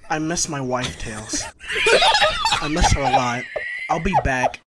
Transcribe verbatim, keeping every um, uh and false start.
I miss my wife, Tails. I miss her a lot. I'll be back.